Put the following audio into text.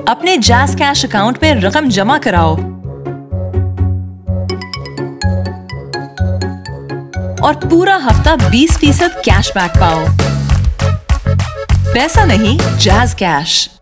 अपने jazz cash account में रकम जमा कराओ और पूरा हफ्ता 20% कैशबैक पाओ। पैसा नहीं, जैज़ कैश।